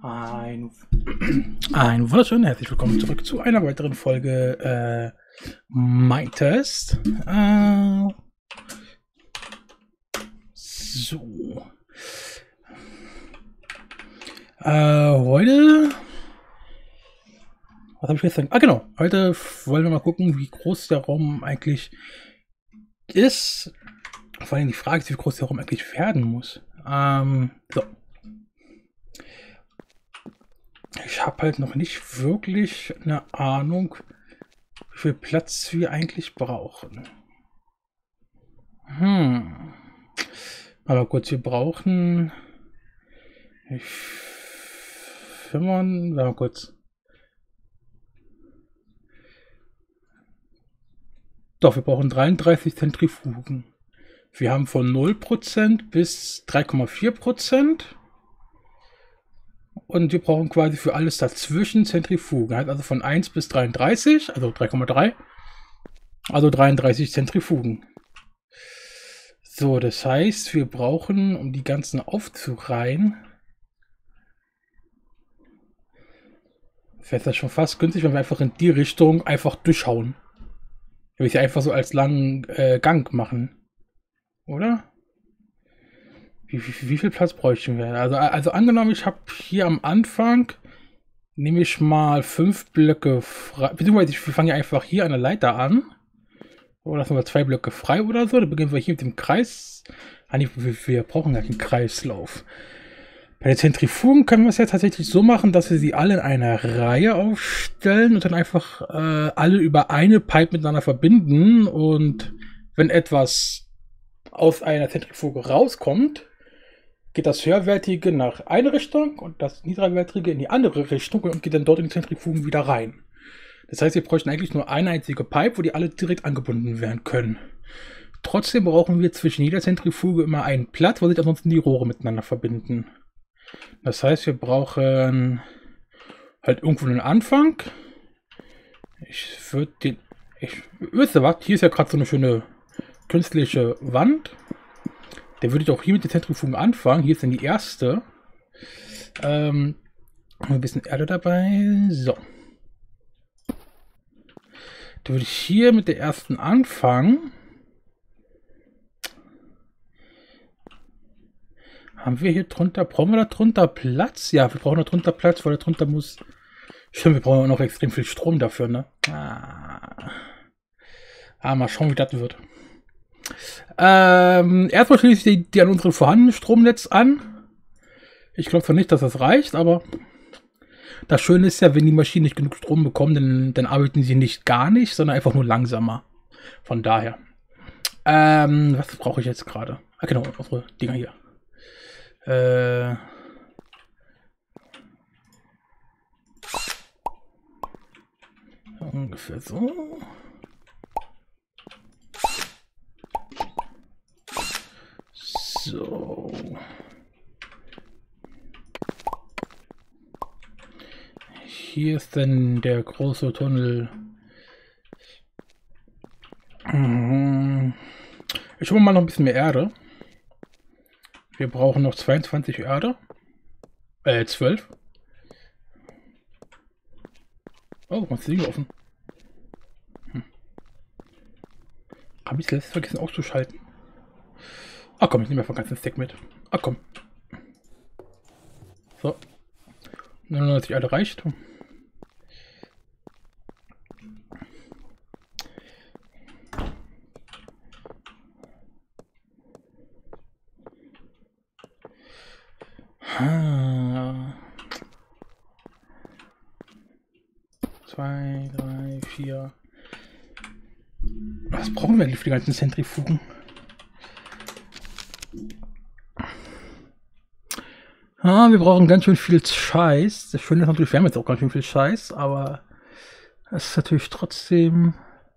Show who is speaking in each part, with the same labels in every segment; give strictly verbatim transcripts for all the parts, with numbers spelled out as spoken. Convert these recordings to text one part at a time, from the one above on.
Speaker 1: Ein, ein wunderschön herzlich willkommen zurück zu einer weiteren Folge äh, Mindtest. Äh, so. Äh, heute. Was habe ich gestern? Ah, genau. Heute wollen wir mal gucken, wie groß der Raum eigentlich ist. Vor allem die Frage ist, wie groß der Raum eigentlich werden muss. Ähm, so. Ich habe halt noch nicht wirklich eine Ahnung, wie viel Platz wir eigentlich brauchen. Hm. Aber kurz, wir brauchen. Ich. Warte mal kurz. Doch, wir brauchen dreiunddreißig Zentrifugen. Wir haben von null Prozent bis drei Komma vier Prozent. Und wir brauchen quasi für alles dazwischen Zentrifugen. Also von eins bis dreiunddreißig, also drei Komma drei. Also dreiunddreißig Zentrifugen. So, das heißt, wir brauchen, um die ganzen aufzureihen, wäre das schon fast günstig, wenn wir einfach in die Richtung einfach durchhauen. Wenn wir sie einfach so als langen äh, Gang machen. Oder? Wie, wie, wie viel Platz bräuchten wir? Also, also angenommen, ich habe hier am Anfang, nehme ich mal fünf Blöcke frei. Beziehungsweise wir fangen ja einfach hier an der Leiter an. Oder lassen wir zwei Blöcke frei oder so. Dann beginnen wir hier mit dem Kreis. Ah, nee, wir, wir brauchen ja einen Kreislauf. Bei den Zentrifugen können wir es ja tatsächlich so machen, dass wir sie alle in einer Reihe aufstellen und dann einfach äh, alle über eine Pipe miteinander verbinden. Und wenn etwas aus einer Zentrifuge rauskommt, geht das höherwertige nach eine Richtung und das niedrigwertige in die andere Richtung und geht dann dort in die Zentrifugen wieder rein. Das heißt, wir bräuchten eigentlich nur eine einzige Pipe, wo die alle direkt angebunden werden können. Trotzdem brauchen wir zwischen jeder Zentrifuge immer einen Platz, wo sich ansonsten die Rohre miteinander verbinden. Das heißt, wir brauchen halt irgendwo einen Anfang. Ich würde den... Ich, wisst ihr was? Hier ist ja gerade so eine schöne künstliche Wand. Der würde ich auch hier mit den Zentrifugen anfangen. Hier ist dann die erste. Ähm, ein bisschen Erde dabei. So. Da würde ich hier mit der ersten anfangen. Haben wir hier drunter, brauchen wir da drunter Platz? Ja, wir brauchen da drunter Platz, weil da drunter muss... Stimmt, wir brauchen auch noch extrem viel Strom dafür, ne? Ah, ah mal schauen, wie das wird. Ähm, erstmal schließe ich die, die an unseren vorhandenen Stromnetz an. Ich glaube zwar nicht, dass das reicht, aber das Schöne ist ja, wenn die Maschinen nicht genug Strom bekommen, dann, dann arbeiten sie nicht gar nicht, sondern einfach nur langsamer. Von daher. Ähm, was brauche ich jetzt gerade? Ah, genau, unsere Dinger hier. Äh... Ungefähr so. So. Hier ist dann der große Tunnel. Ich hole mal noch ein bisschen mehr Erde. Wir brauchen noch zweiundzwanzig Erde. Äh, zwölf. Oh, was ist hier offen? Hm. Habe ich letztes vergessen auszuschalten? Ach komm, ich nehme einfach einen ganzen Stack mit. Ach komm. So. neunundneunzig Erde reicht. Ah. Zwei, drei, vier. Was brauchen wir eigentlich für die ganzen Zentrifugen? Ah, wir brauchen ganz schön viel Scheiß. Das Schöne ist natürlich, wir haben jetzt auch ganz schön viel Scheiß, aber es ist natürlich trotzdem...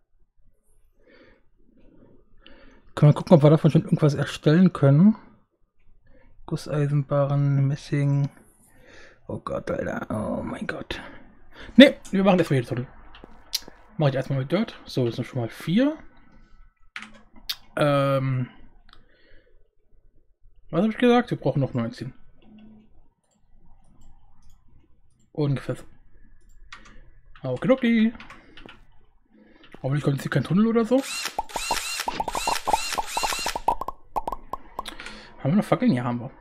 Speaker 1: Können wir gucken, ob wir davon schon irgendwas erstellen können. Gusseisenbarren, Messing... Oh Gott, Alter. Oh mein Gott. Ne, wir machen erstmal hier Tunnel. Mache ich erstmal mit Dirt. So, das sind schon mal vier. Ähm... Was habe ich gesagt? Wir brauchen noch neunzehn. Ungefähr so. Okay, okay. Hoffentlich kommt jetzt hier kein Tunnel oder so. Haben wir noch Fackeln? Ja, haben wir.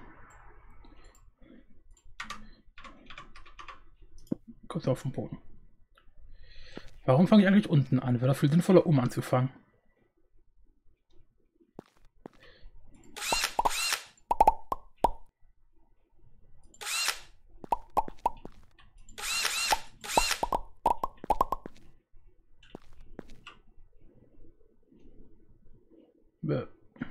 Speaker 1: Kurz auf den Boden. Warum fange ich eigentlich unten an? Wäre doch viel sinnvoller, um anzufangen. Bäh.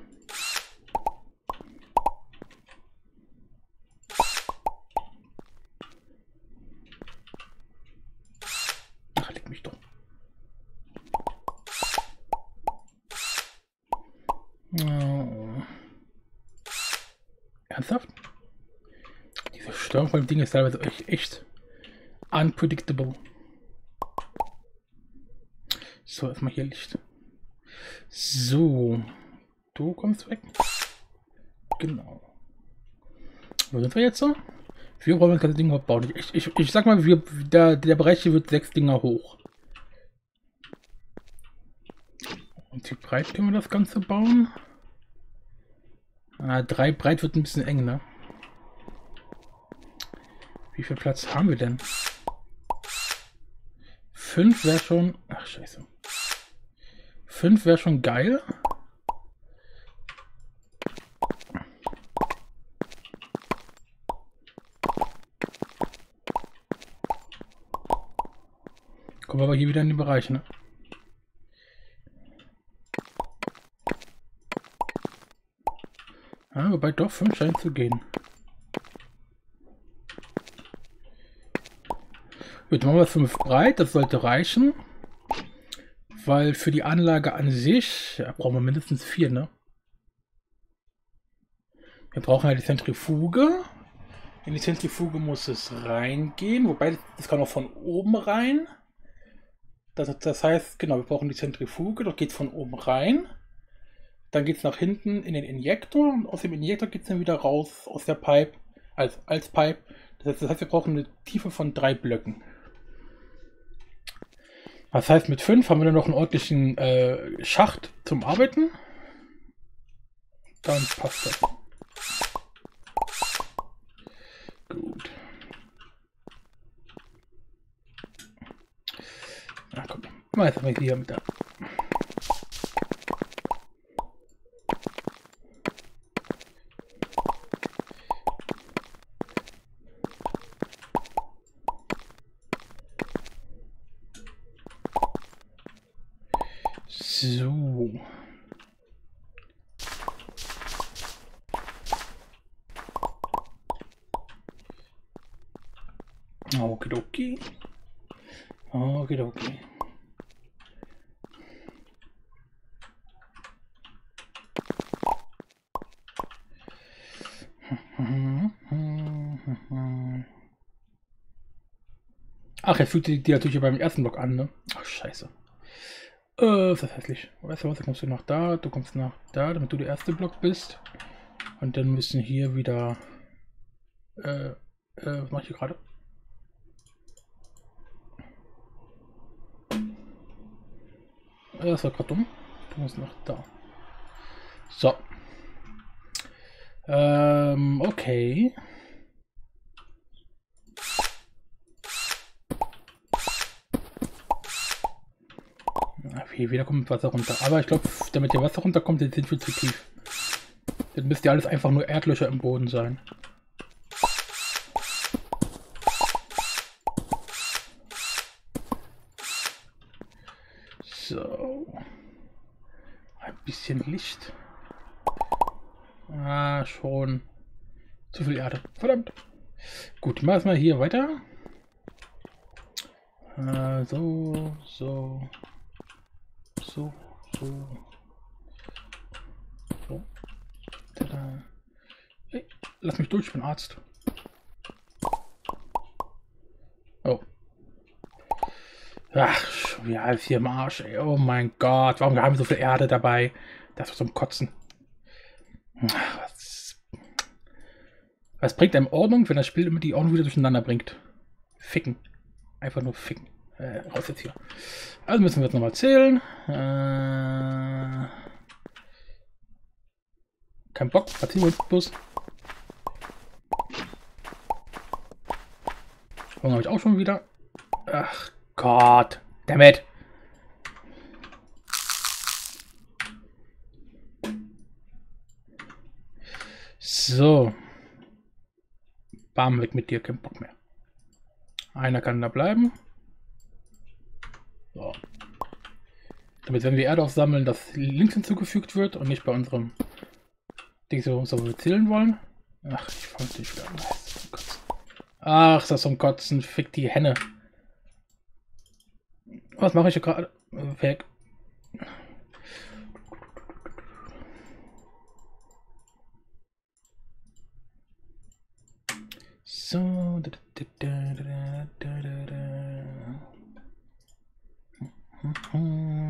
Speaker 1: Ach, leg mich doch. Oh. Ernsthaft? Diese Steuerung von dem Ding ist teilweise echt, echt unpredictable. So, erstmal hier Licht. So. Du kommst weg. Genau. Wo sind wir jetzt so? Wir wollen das ganze Ding überhaupt bauen. Ich, ich, ich sag mal, wir, der, der Bereich hier wird sechs Dinger hoch. Und wie breit können wir das Ganze bauen? Ah, drei breit wird ein bisschen eng, ne? Wie viel Platz haben wir denn? Fünf wäre schon... Ach, scheiße. Fünf wäre schon geil. Kommen wir aber hier wieder in den Bereich, ne? Ja, wobei doch fünf scheint zu gehen. Gut, machen wir fünf breit, das sollte reichen. Weil für die Anlage an sich ja, brauchen wir mindestens vier, ne? Wir brauchen ja die Zentrifuge. In die Zentrifuge muss es reingehen, wobei das kann auch von oben rein. Das, das heißt, genau, wir brauchen die Zentrifuge, dort geht es von oben rein. Dann geht es nach hinten in den Injektor und aus dem Injektor geht es dann wieder raus aus der Pipe, als, als Pipe. Das heißt, das heißt, wir brauchen eine Tiefe von drei Blöcken. Das heißt, mit fünf haben wir dann noch einen ordentlichen äh, Schacht zum Arbeiten. Dann passt das. Gut. Na komm, mal jetzt mal hier mit da. So. Okidoki. Okidoki. Ach, jetzt fühlt die, die natürlich beim ersten Block an, ne? Ach, scheiße. Äh, ist das hässlich. Weißt du was, dann kommst du nach da, du kommst nach da, damit du der erste Block bist. Und dann müssen hier wieder... Äh, äh, was mach ich hier gerade? Das war gerade dumm. Du musst nach da. So. Ähm, okay. Hier wieder kommt Wasser runter. Aber ich glaube, damit hier Wasser runterkommt, sind wir zu tief. Dann müsste ja alles einfach nur Erdlöcher im Boden sein. So. Ein bisschen Licht. Ah, schon. Zu viel Erde. Verdammt. Gut, machen wir mal hier weiter. Äh, so, so. So, so. So. Tada. Hey, lass mich durch, ich bin Arzt. Oh. Ach, wie alt hier im Arsch, ey. Oh mein Gott, warum haben wir so viel Erde dabei? Das ist zum Kotzen. Was, was bringt einem Ordnung, wenn das Spiel immer die Ordnung wieder durcheinander bringt? Ficken. Einfach nur ficken. Äh, raus jetzt hier. Also müssen wir jetzt nochmal zählen. Äh, kein Bock. Verziehen wir den Bus. Hunger habe ich auch schon wieder. Ach Gott. Damit. So. Bam, weg mit dir. Kein Bock mehr. Einer kann da bleiben. So. Damit, wenn wir Erde aufsammeln, das links hinzugefügt wird und nicht bei unserem Ding so, so wir zählen wollen. Ach, ich fand dich wieder. Ach, ist das zum Kotzen. Fick die Henne. Was mache ich hier gerade? Weg. So. Da, da, da, da, da, da, da. Hm.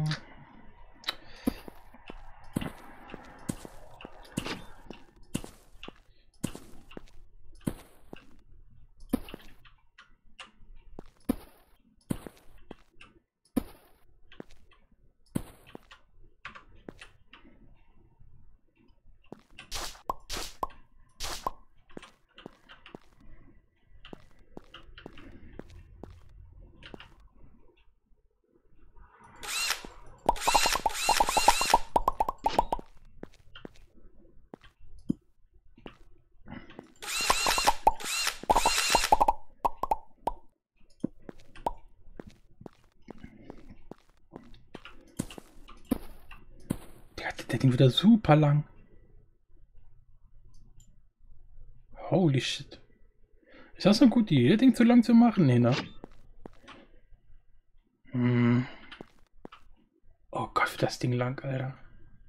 Speaker 1: Der Ding wieder super lang. Holy shit. Ist das eine gute Idee, das Ding zu lang zu machen? Nee, ne? Hm. Oh Gott, für das Ding lang, Alter.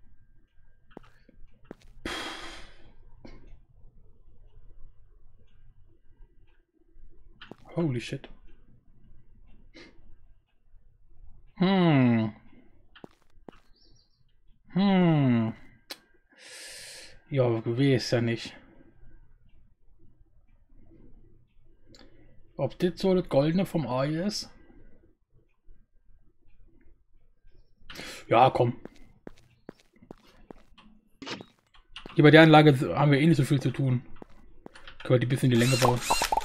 Speaker 1: Holy shit. Hm. Hm. Ja, weiß ja nicht. Ob das so das Goldene vom Ei ist? Ja, komm. Hier bei der Anlage haben wir eh nicht so viel zu tun. Können wir die bisschen in die Länge bauen.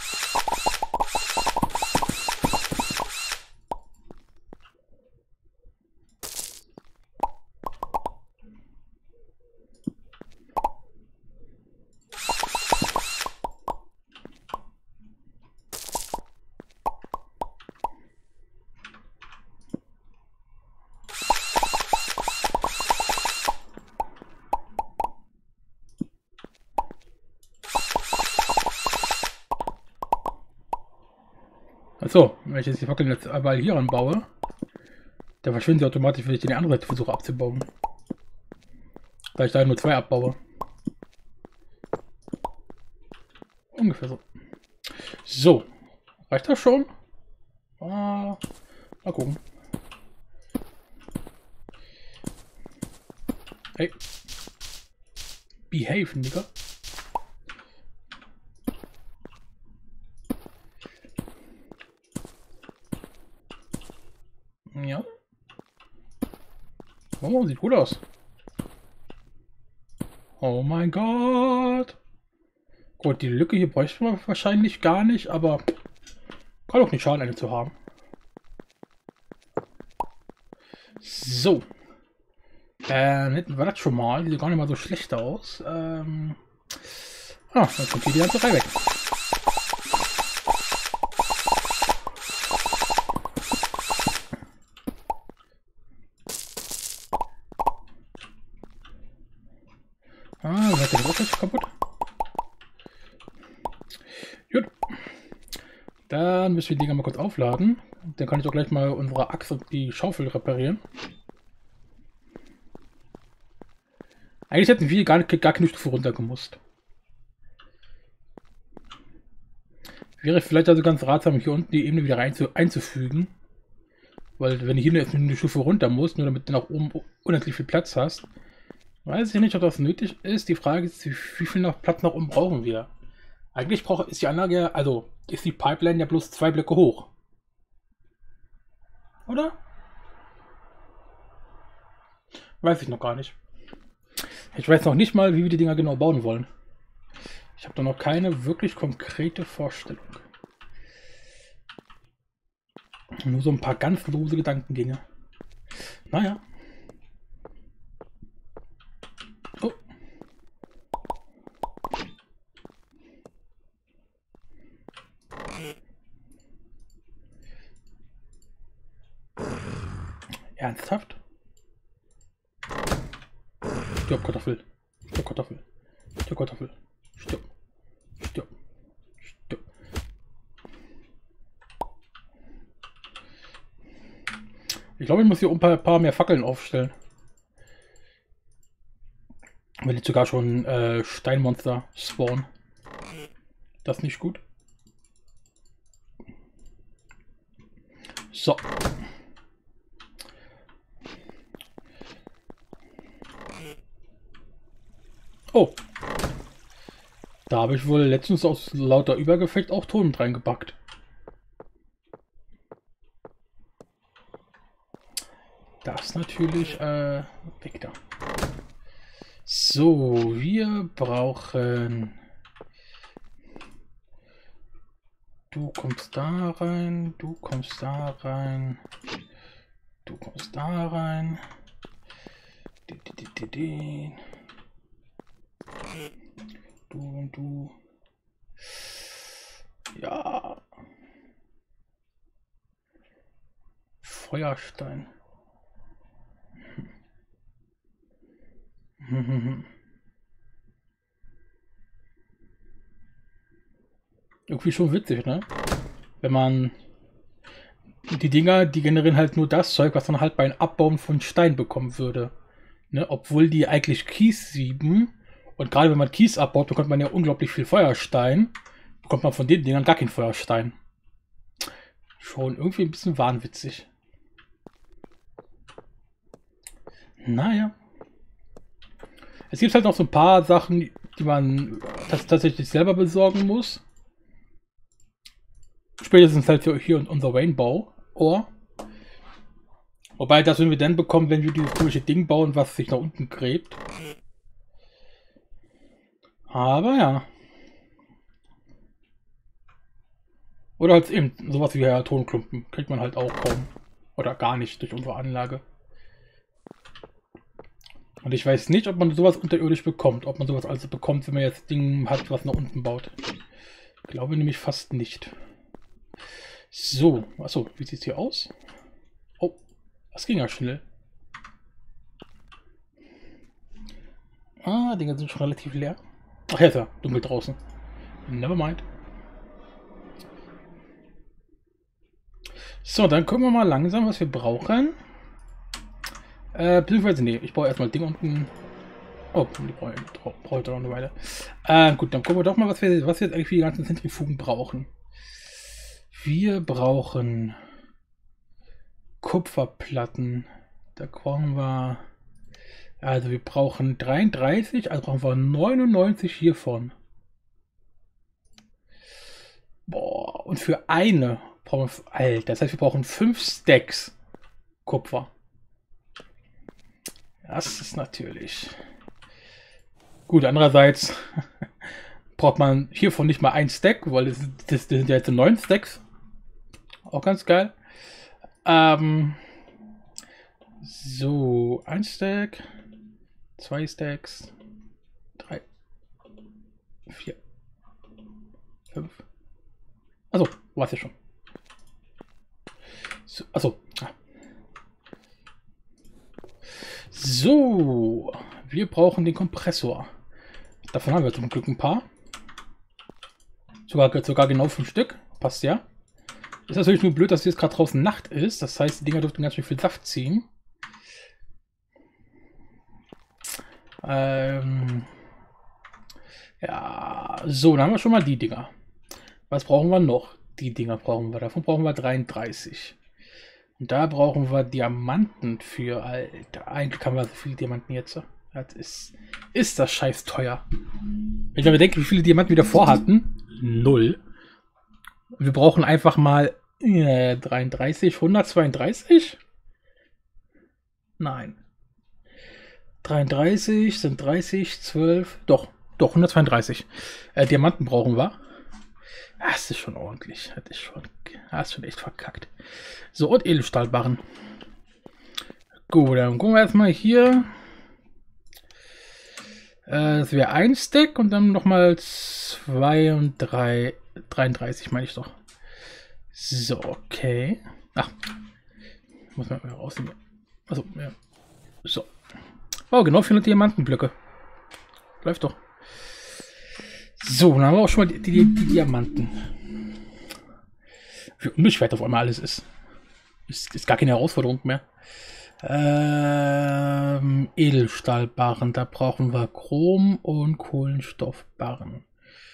Speaker 1: Achso, wenn ich jetzt die Fackeln jetzt überall hier anbaue, dann verschwinden sie automatisch, wenn ich die andere Seite versuche abzubauen. Weil ich da nur zwei abbaue. Ungefähr so. So. Reicht das schon? Ah, mal gucken. Hey. Behave, Nigga. Ja. Oh, sieht gut aus. Oh mein Gott. Gut, die Lücke hier bräuchte man wahrscheinlich gar nicht, aber kann auch nicht schaden, eine zu haben. So. Ähm, hätten wir das schon mal. Die sieht gar nicht mal so schlecht aus. Ähm. Ah, dann kommt hier die ganze Reihe weg. Ah, dann hat der Rückwärts kaputt. Gut. Dann müssen wir die Dinger mal kurz aufladen. Dann kann ich auch gleich mal unsere Axt und die Schaufel reparieren. Eigentlich hätten wir gar, nicht, gar keine Stufe runtergemusst. Wäre vielleicht also ganz ratsam, hier unten die Ebene wieder rein zu, einzufügen. Weil wenn du hier jetzt eine Stufe runter musst, nur damit du nach oben unendlich viel Platz hast, weiß ich nicht, ob das nötig ist. Die Frage ist, wie viel noch Platz nach oben brauchen wir? Eigentlich braucht, ist die Anlage, ja- also ist die Pipeline ja bloß zwei Blöcke hoch. Oder? Weiß ich noch gar nicht. Ich weiß noch nicht mal, wie wir die Dinger genau bauen wollen. Ich habe da noch keine wirklich konkrete Vorstellung. Nur so ein paar ganz lose Gedankengänge. Naja. Oh. Ernsthaft? Stirb, Kartoffel. Stirb, Kartoffel. Stirb, Kartoffel. Stirb. Stirb. Stirb. Ich glaube, ich muss hier ein paar, paar mehr Fackeln aufstellen. Wenn jetzt sogar schon äh, Steinmonster spawnen. Das ist nicht gut. So. Oh. Da habe ich wohl letztens aus lauter Übergefecht auch Ton mit reingepackt. Das ist natürlich äh, weg da. So, wir brauchen... Du kommst da rein, du kommst da rein, du kommst da rein. Die, die, die, die, die. Du und du. Ja. Feuerstein. Irgendwie schon witzig, ne? Wenn man die Dinger, die generieren halt nur das Zeug, was man halt beim Abbauen von Stein bekommen würde. Ne? Obwohl die eigentlich Kies sieben. Und gerade wenn man Kies abbaut, bekommt man ja unglaublich viel Feuerstein. Bekommt man von den Dingern gar keinen Feuerstein. Schon irgendwie ein bisschen wahnwitzig. Naja. Es gibt halt noch so ein paar Sachen, die man tatsächlich selber besorgen muss. Spätestens halt für hier und unser Rainbow Ohr. Wobei, das würden wir dann bekommen, wenn wir dieses komische Ding bauen, was sich nach unten gräbt. Aber ja. Oder halt eben sowas wie ja, Tonklumpen. Kriegt man halt auch kaum. Oder gar nicht durch unsere Anlage. Und ich weiß nicht, ob man sowas unterirdisch bekommt. Ob man sowas also bekommt, wenn man jetzt Ding hat, was nach unten baut. Ich glaube nämlich fast nicht. So, achso, wie sieht es hier aus? Oh, das ging ja schnell. Ah, Dinger sind schon relativ leer. Ach ja, ist ja dunkel draußen. Never mind. So, dann gucken wir mal langsam, was wir brauchen. Äh, beziehungsweise, nee, ich brauche erstmal Ding unten. Oh, die brauche ich brauch noch eine Weile. Äh, gut, dann gucken wir doch mal, was wir, was wir jetzt eigentlich für die ganzen Zentrifugen brauchen. Wir brauchen Kupferplatten. Da brauchen wir... Also wir brauchen dreiunddreißig, also brauchen wir neunundneunzig hiervon. Boah, und für eine brauchen wir... Alter, das heißt, wir brauchen fünf Stacks Kupfer. Das ist natürlich... Gut, andererseits braucht man hiervon nicht mal ein Stack, weil das, das, das sind ja jetzt neun Stacks. Auch ganz geil. Ähm, so, ein Stack, zwei Stacks, drei, vier, fünf. Also, war es ja schon. So, also. So, wir brauchen den Kompressor. Davon haben wir zum Glück ein paar. Sogar, sogar genau fünf Stück. Passt ja. Ist natürlich nur blöd, dass jetzt gerade draußen Nacht ist. Das heißt, die Dinger dürften ganz schön viel Saft ziehen. Ähm ja, so, dann haben wir schon mal die Dinger. Was brauchen wir noch? Die Dinger brauchen wir. Davon brauchen wir dreiunddreißig. Und da brauchen wir Diamanten für. Alter, eigentlich haben wir so viele Diamanten jetzt. Das ist, ist das scheiß teuer. Wenn ich mir denke, wie viele Diamanten wir davor hatten. Null. Wir brauchen einfach mal äh, dreiunddreißig, hundertzweiunddreißig? Nein. dreiunddreißig sind dreißig, zwölf, doch, doch, hundertzweiunddreißig. Äh, Diamanten brauchen wir. Das ist schon ordentlich. Das ist schon, das ist schon echt verkackt. So, und Edelstahlbarren. Gut, dann gucken wir erstmal hier. Äh, das wäre ein Stack und dann nochmal zwei und drei, dreiunddreißig meine ich doch. So, okay. Ach, muss man rausnehmen. Also, ja. So. Oh, genau vierhundert Diamantenblöcke. Läuft doch. So, dann haben wir auch schon mal die, die, die Diamanten. Wie unbeschwert auf einmal alles ist. Ist, ist gar keine Herausforderung mehr. Ähm, Edelstahlbarren, da brauchen wir Chrom und Kohlenstoffbarren.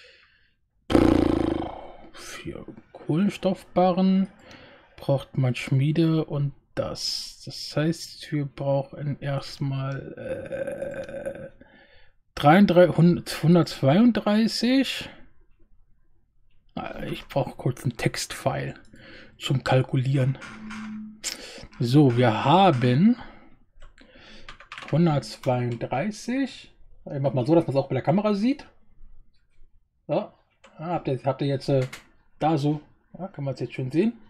Speaker 1: Für Kohlenstoffbarren braucht man Schmiede und das. Das heißt, wir brauchen erstmal äh, hundertzweiunddreißig. Ich brauche kurz einen Textfile zum Kalkulieren. So, wir haben hundertzweiunddreißig. Ich mach mal so, dass man es auch bei der Kamera sieht. So, ja, habt, ihr, habt ihr jetzt äh, da so, ja, kann man es jetzt schon sehen.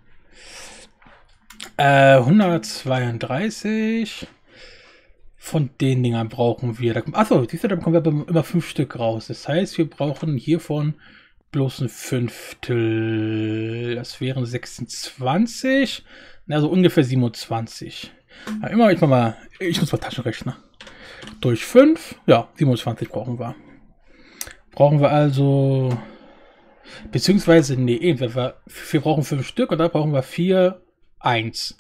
Speaker 1: Äh, hundertzweiunddreißig von den Dingern brauchen wir. Da, achso, siehst du, da bekommen wir immer fünf Stück raus. Das heißt, wir brauchen hiervon bloß ein Fünftel. Das wären sechsundzwanzig. Also ungefähr siebenundzwanzig. Ja, immer, ich mach mal, ich muss mal Taschenrechner. Durch fünf, ja, siebenundzwanzig brauchen wir. Brauchen wir also, beziehungsweise, nee, wir, wir brauchen fünf Stück und da brauchen wir vier, eins.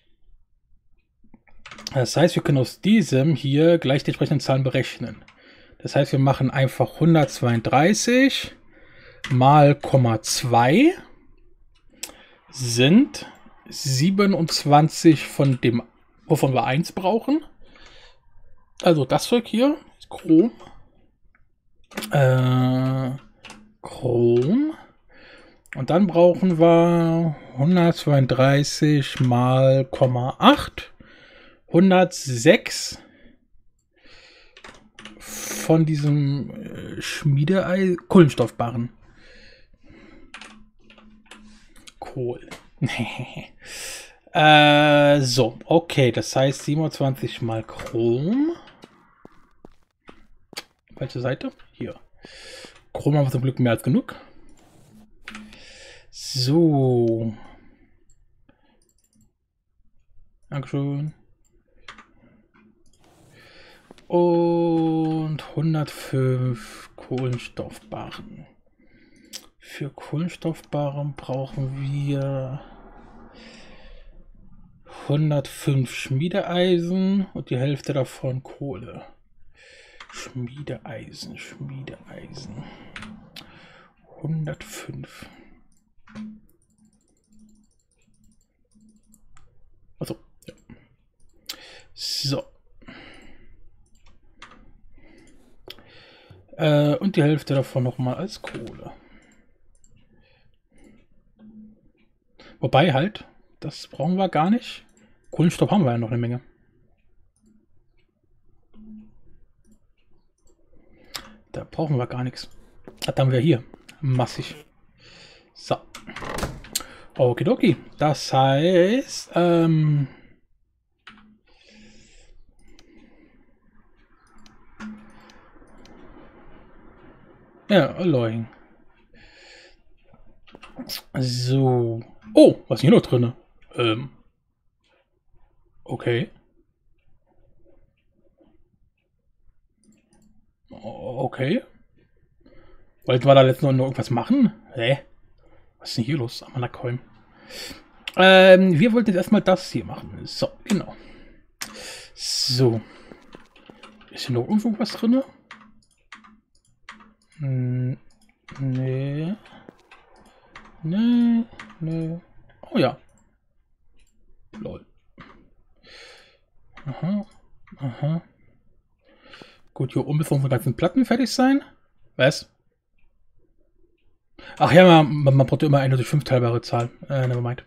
Speaker 1: Das heißt, wir können aus diesem hier gleich die entsprechenden Zahlen berechnen. Das heißt, wir machen einfach hundertzweiunddreißig mal Komma zwei sind siebenundzwanzig von dem, wovon wir eins brauchen. Also das Zeug hier, Chrom. Äh, Chrom. Und dann brauchen wir hundertzweiunddreißig mal Komma acht. hundertsechs von diesem äh, Schmiedeei, Kohlenstoffbarren. Kohl. äh, so, okay, das heißt siebenundzwanzig mal Chrom. Welche Seite? Hier. Chrom haben wir zum Glück mehr als genug. So. Dankeschön. Und hundertfünf Kohlenstoffbarren. Für Kohlenstoffbarren brauchen wir hundertfünf Schmiedeeisen und die Hälfte davon Kohle. Schmiedeeisen, Schmiedeeisen. hundertfünf. Also, ja. So. Äh, und die Hälfte davon nochmal als Kohle. Wobei halt, das brauchen wir gar nicht. Kohlenstoff haben wir ja noch eine Menge. Da brauchen wir gar nichts. Das haben wir hier. Massig. So. Okidoki. Das heißt, ähm... ja, Alloying. So. Oh, was ist hier noch drin? Ähm. Okay. Okay. Wollten wir da letztens noch irgendwas machen? Hä? Was ist denn hier los? Amanacoin. Ähm, wir wollten jetzt erstmal das hier machen. So, genau. So. Ist hier noch irgendwo was drin? Hm, nee. Nee, nee. Oh ja. Lol. Aha. Aha. gut, hier oben müssen unsere ganzen Platten fertig sein. Was? Ach ja, man, man, man braucht immer eine durch fünf teilbare Zahl. Äh, nevermind.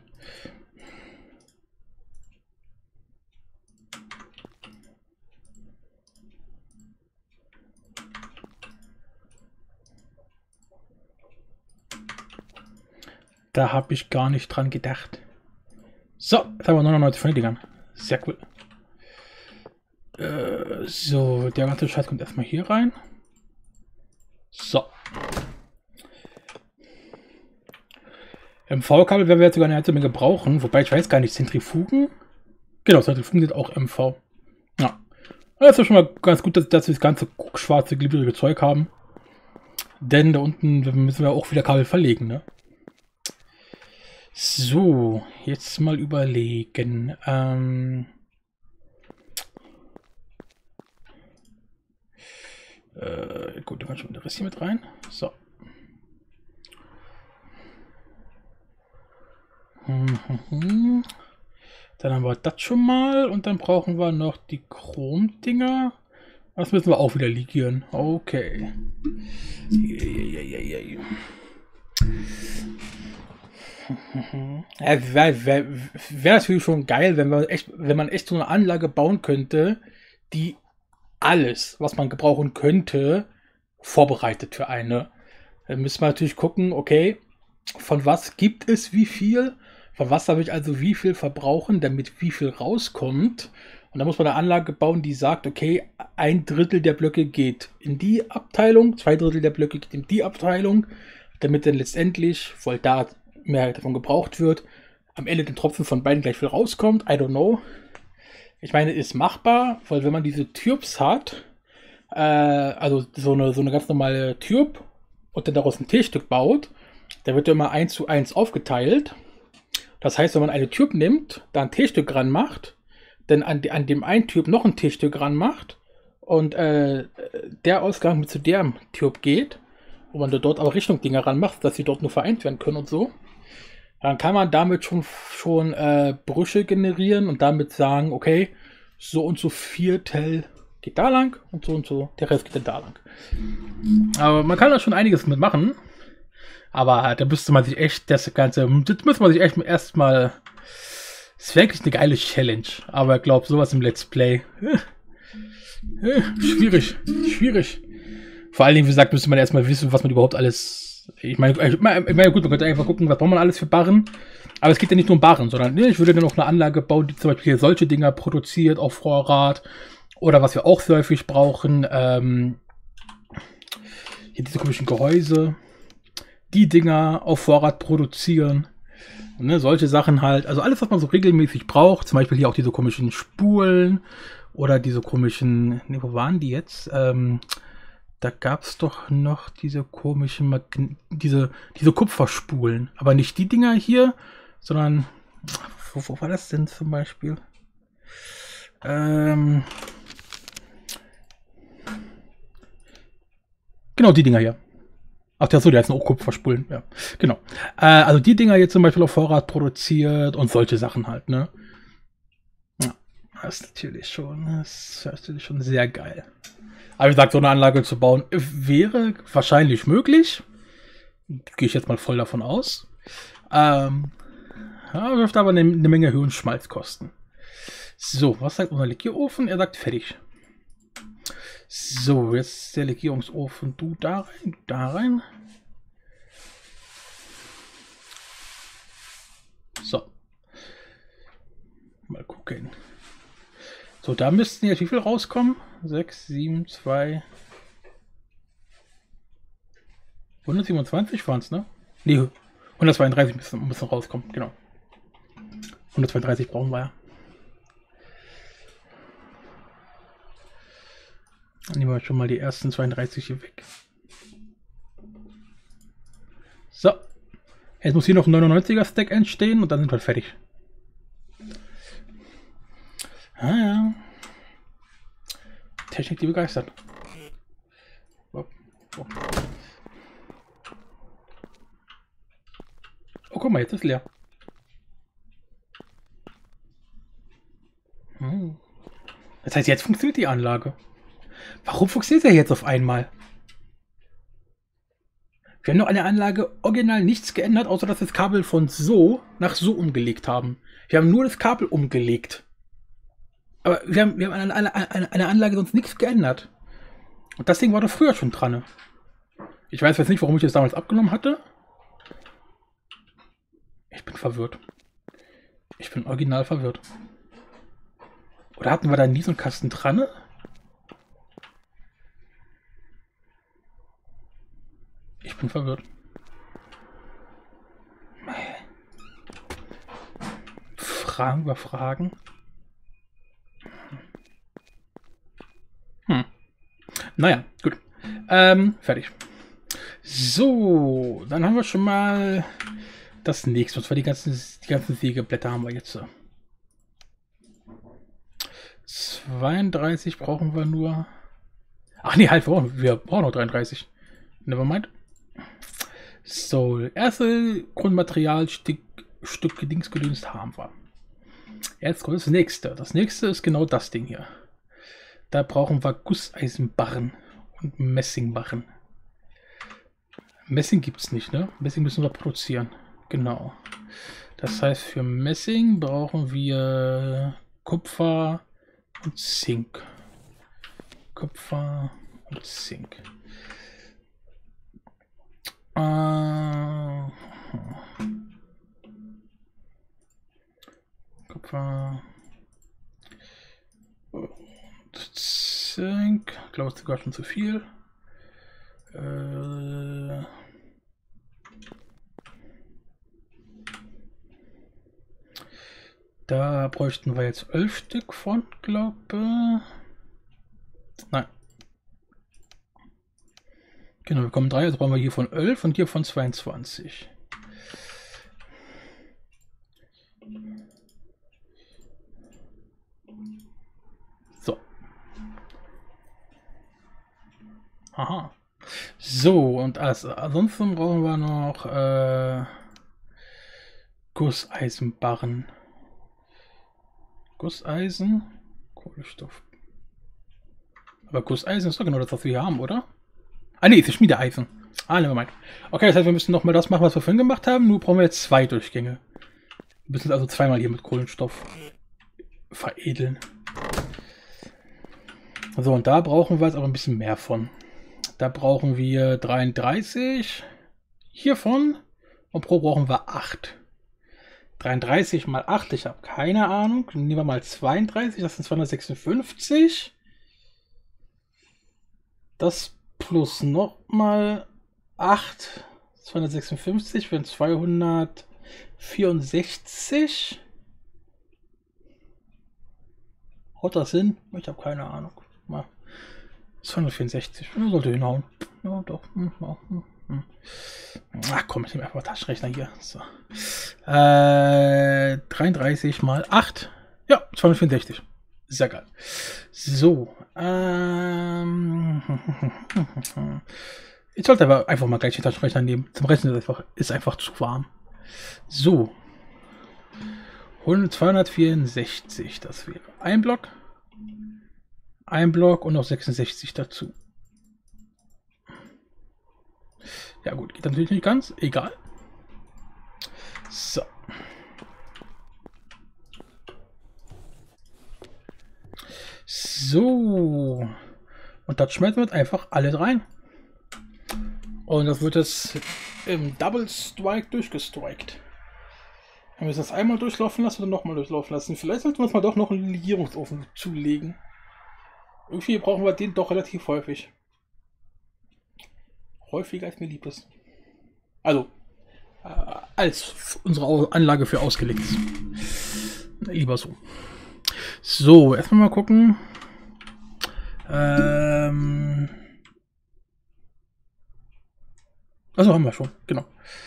Speaker 1: Da habe ich gar nicht dran gedacht. So, jetzt haben wir neunundneunzig von den Dingern. Sehr cool. Äh, so, der ganze Scheiß kommt erstmal hier rein. So. M V-Kabel werden wir jetzt sogar eine ganze Menge brauchen, wobei ich weiß gar nicht, Zentrifugen? Genau, Zentrifugen sind auch M V. Ja. Das ist schon mal ganz gut, dass, dass wir das ganze schwarze, glibberige Zeug haben. Denn da unten müssen wir auch wieder Kabel verlegen, ne? So, jetzt mal überlegen. Ähm äh, gut, da kann schon der Rest hier mit rein. So. Mhm. Dann haben wir das schon mal und dann brauchen wir noch die Chrom-Dinger. Das müssen wir auch wieder ligieren. Okay. Ja, wäre wär, wär natürlich schon geil, wenn wir echt, wenn man echt so eine Anlage bauen könnte, die alles, was man gebrauchen könnte, vorbereitet für eine. Dann müssen wir natürlich gucken, okay, von was gibt es wie viel, von was habe ich also wie viel verbrauchen, damit wie viel rauskommt. Und dann muss man eine Anlage bauen, die sagt, okay, ein Drittel der Blöcke geht in die Abteilung, zwei Drittel der Blöcke geht in die Abteilung, damit dann letztendlich, weil da mehr davon gebraucht wird, am Ende den Tropfen von beiden gleich viel rauskommt. I don't know. Ich meine, ist machbar, weil wenn man diese Tubes hat, äh, also so eine, so eine ganz normale Tube und dann daraus ein T-Stück baut, da wird ja immer eins zu eins aufgeteilt. Das heißt, wenn man eine Tube nimmt, da ein T-Stück ran macht, dann an, an dem einen Tube noch ein T-Stück ran macht und äh, der Ausgang mit zu der Tube geht, wo man dort aber Richtungsdinger ran macht, dass sie dort nur vereint werden können und so, dann kann man damit schon, schon äh, Brüche generieren und damit sagen, okay, so und so Viertel geht da lang und so und so, der Rest geht dann da lang. Aber man kann da schon einiges mitmachen. Aber da müsste man sich echt das Ganze, das müsste man sich echt erstmal, das wäre wirklich eine geile Challenge. Aber ich glaube, sowas im Let's Play, äh, äh, schwierig, schwierig. Vor allen Dingen, wie gesagt, müsste man erstmal wissen, was man überhaupt alles, ich meine, ich meine, gut, man könnte einfach gucken, was braucht man alles für Barren. Aber es geht ja nicht nur um Barren, sondern ich würde dann auch eine Anlage bauen, die zum Beispiel solche Dinger produziert auf Vorrat. Oder was wir auch sehr häufig brauchen, ähm, hier diese komischen Gehäuse. Die Dinger auf Vorrat produzieren. Ne, solche Sachen halt. Also alles, was man so regelmäßig braucht. Zum Beispiel hier auch diese komischen Spulen. Oder diese komischen... Ne, wo waren die jetzt? Ähm, da gab es doch noch diese komischen... Magn diese, diese Kupferspulen. Aber nicht die Dinger hier, sondern... Wo, wo war das denn zum Beispiel? Ähm... Genau, die Dinger hier. Ach, der so, der ist ein Kupferspulen, ja, genau. Äh, also die Dinger jetzt zum Beispiel auf Vorrat produziert und solche Sachen halt, ne? Ja, das ist natürlich schon, das ist natürlich schon sehr geil. Aber wie gesagt, so eine Anlage zu bauen wäre wahrscheinlich möglich. Gehe ich jetzt mal voll davon aus. Ähm, ja, dürfte aber eine, eine Menge Hirnschmalz kosten. So, was sagt unser Legierofen? Er sagt fertig. So, jetzt der Legierungsofen. Du da rein, du da rein. So. Mal gucken. So, da müssten jetzt wie viel rauskommen? sechs, sieben, zwei. hundertsiebenundzwanzig waren es, ne? Ne, hundertzweiunddreißig müssen, müssen rauskommen, genau. hundertzweiunddreißig brauchen wir ja. Dann nehmen wir schon mal die ersten zweiunddreißig hier weg. So. Jetzt muss hier noch ein neunundneunziger Stack entstehen und dann sind wir fertig. Ah ja. Technik, die begeistert. Oh, oh. Oh, guck mal, jetzt ist leer. Hm. Das heißt, jetzt funktioniert die Anlage. Warum funktioniert der jetzt auf einmal? Wir haben noch an der Anlage original nichts geändert, außer dass wir das Kabel von so nach so umgelegt haben. Wir haben nur das Kabel umgelegt. Aber wir haben, wir haben an, an, an, an der Anlage sonst nichts geändert. Und das Ding war doch früher schon dran. Ich weiß jetzt nicht, warum ich das damals abgenommen hatte. Ich bin verwirrt. Ich bin original verwirrt. Oder hatten wir da nie so einen Kasten dran? Ich bin verwirrt. Fragen über Fragen. Hm. Naja, gut. Ähm, fertig. So, dann haben wir schon mal das nächste. Und zwar die ganzen, die ganzen Sägeblätter haben wir jetzt. zweiunddreißig brauchen wir nur. Ach nee, halt, wir brauchen, wir brauchen noch dreiunddreißig. Nevermind. So, erste Grundmaterialstück Stück Dingsgedünst haben wir. Jetzt kommt das nächste. Das nächste ist genau das Ding hier. Da brauchen wir Gusseisenbarren und Messingbarren. Messing gibt es nicht, ne? Messing müssen wir produzieren. Genau. Das heißt, für Messing brauchen wir Kupfer und Zink. Kupfer und Zink. Äh, Kupfer und Zink. Ich glaube, es ist sogar schon zu viel. Äh, da bräuchten wir jetzt elf Stück von, glaube ich. Nein. Genau, wir kommen drei, also brauchen wir hier von elf und hier von zweiundzwanzig. So. Aha. So, und als, ansonsten brauchen wir noch äh, Gusseisenbarren. Gusseisen, Kohlenstoff. Aber Gusseisen ist doch genau das, was wir hier haben, oder? Ah ne, ist Schmiedeeisen. Ah, never mind. Okay, das heißt, wir müssen nochmal das machen, was wir vorhin gemacht haben. Nur brauchen wir jetzt zwei Durchgänge. Wir müssen also zweimal hier mit Kohlenstoff veredeln. So, und da brauchen wir jetzt aber ein bisschen mehr von. Da brauchen wir dreiunddreißig hiervon und pro brauchen wir acht. dreiunddreißig mal acht, ich habe keine Ahnung. Nehmen wir mal zweiunddreißig, das sind zweihundertsechsundfünfzig. Das plus nochmal acht, zweihundertsechsundfünfzig wären zweihundertvierundsechzig. Haut das hin? Ich habe keine Ahnung. Mal zweihundertvierundsechzig, das sollte hinhauen. Ja, doch. Hm, hm, hm. Ach komm, ich nehme einfach Taschenrechner hier. So. Äh, dreiunddreißig mal acht. Ja, zweihundertvierundsechzig. Sehr geil. So. Ähm, ich sollte aber einfach mal gleich den Taschenrechner nehmen. Zum Rechnen ist einfach, ist einfach zu warm. So. zweihundertvierundsechzig. Das wäre ein Block. Ein Block und noch sechsundsechzig dazu. Ja gut, geht natürlich nicht ganz. Egal. So. So. Und das schmelzen wir einfach alles rein. Und das wird jetzt im Double Strike durchgestrikt. Wenn wir das einmal durchlaufen lassen oder nochmal durchlaufen lassen. Vielleicht sollten wir uns mal doch noch einen Legierungsofen zulegen. Irgendwie brauchen wir den doch relativ häufig. Häufiger als mir lieb ist. Also, äh, als unsere Anlage für ausgelegt ist. Lieber so. So, erstmal mal gucken. Ähm. Also haben wir schon, genau.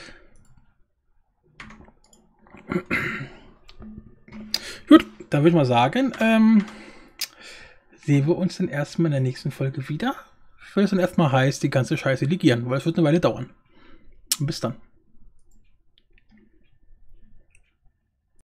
Speaker 1: Gut, dann würde ich mal sagen, ähm, sehen wir uns dann erstmal in der nächsten Folge wieder. Weil es dann erstmal heißt, die ganze Scheiße legieren, weil es wird eine Weile dauern. Bis dann.